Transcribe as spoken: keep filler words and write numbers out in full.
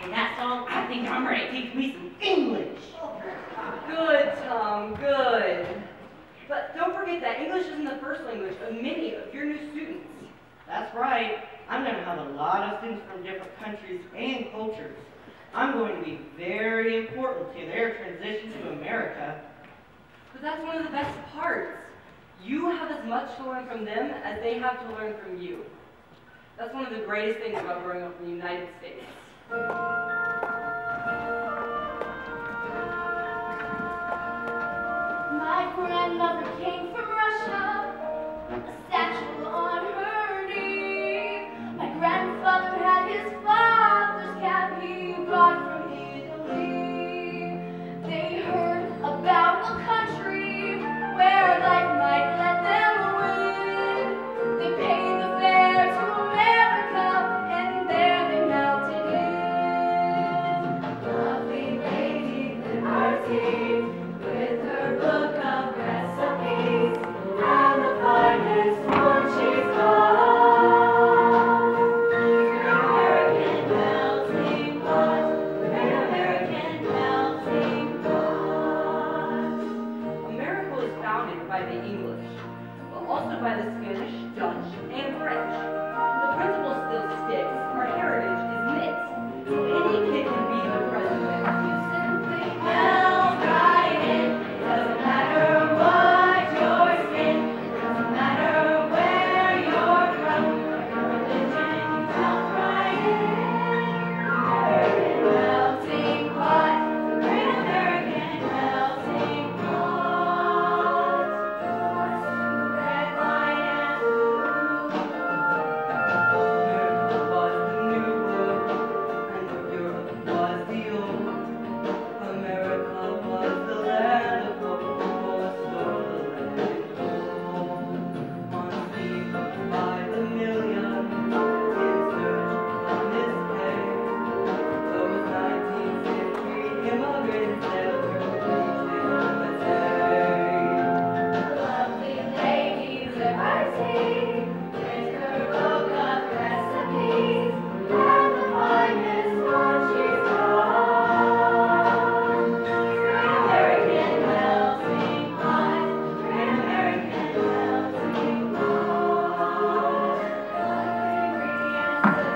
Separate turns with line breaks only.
And that song, I think I'm ready to teach me some English.
Good, Tom, good. But don't forget that English isn't the first language of many of your new students.
That's right. I'm going to have a lot of students from different countries and cultures. I'm going to be very important to their transition to America.
But that's one of the best parts. You have as much to learn from them as they have to learn from you. That's one of the greatest things about growing up in the United States.
My grandmother came from Russia, a statue on her knee. My grandfather had his father's cap he brought from Italy. They heard about a country where life might let them win. They paid the fare to America, and there they melted in. Lovely lady, liberty, with her book of recipes and the finest one she's got. Great American melting pot, great American melting pot.
America was founded by the English, but also by the Spanish, Dutch, and French. The principle still sticks. Our heritage is mixed, so any kid can be the president.
You simply melt right in. It doesn't matter what your skin. It doesn't matter where you're from. Your religion, you melt right in. American melting pot, the great American melting pot. What's to red, white, and blue?
America was the new blue, and Europe was the old. America was the land of hope, was the land of gold. On sea by the millions, in search of mistakes, those nineteenth century immigrants sailed to reach the U S A.
Lovely lady Liberty, with her book of recipes and the finest one she's got. Great American melting pot, great American melting pot. All the ingredients